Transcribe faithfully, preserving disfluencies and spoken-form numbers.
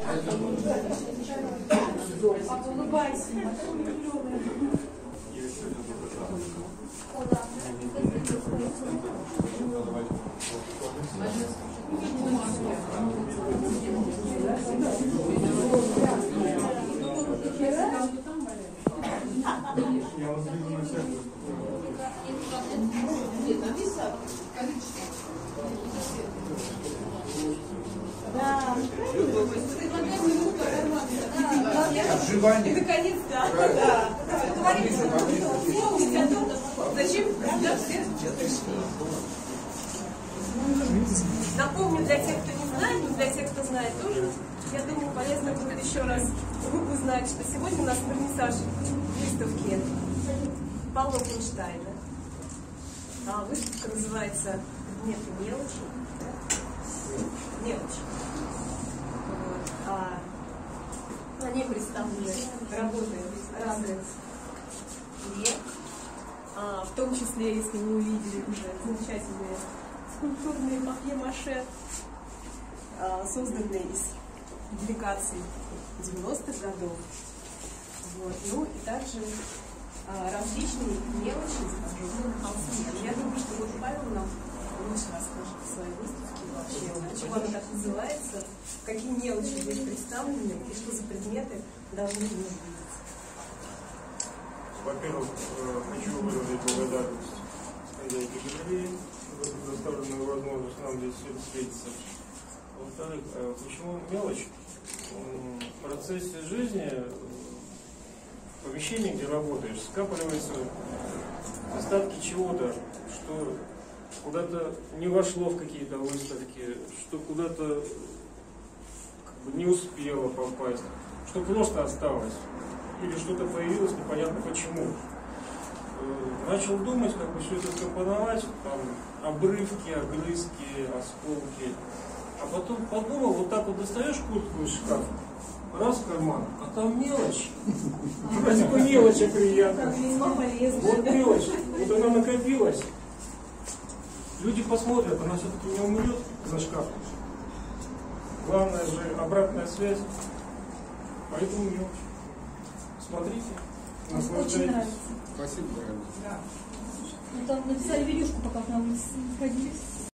Папа, улыбайся. Да. Отживание. Наконец-то. Да. Зачем? Напомню для тех, кто не знает, но для тех, кто знает тоже, я думаю, полезно будет еще раз узнать, что сегодня у нас вернисаж выставки Павла Финштайна. А, выставка называется «Нет мелочи». Мелочи. Вот. А на ней представлены работы разных лет, а, в том числе, если вы увидели уже замечательные скульптурные папье-маше, а, созданные из делегаций девяностых годов. Вот. Ну и также а, различные мелочи изображены на холсте. Я думаю, что вот Павел нам лучше расскажет о своей выставке вообще, почему она так называется, какие мелочи здесь представлены и что за предметы должны в ней видеть. Во-первых, хочу выразить благодарность хозяйке галереи за предоставленную возможность нам здесь все встретиться. Во-вторых, почему мелочь? В процессе жизни в помещении, где работаешь, скапливаются остатки чего-то, что куда-то не вошло в какие-то выставки, что куда-то как бы не успело попасть, что просто осталось, или что-то появилось, непонятно почему. Начал думать, как бы все это скомпоновать, там, обрывки, огрызки, осколки. А потом подумал, вот так вот достаешь куртку из шкафа, раз в карман, а там мелочь. Вроде бы мелочь приятная. Вот мелочь, вот она накопилась. Люди посмотрят, она все-таки не умрет за шкаф. Главное же обратная связь. Поэтому мелочь. Смотрите, наслаждайтесь. Спасибо, дорогой. Ну, там написали видюшку, пока к нам сходились.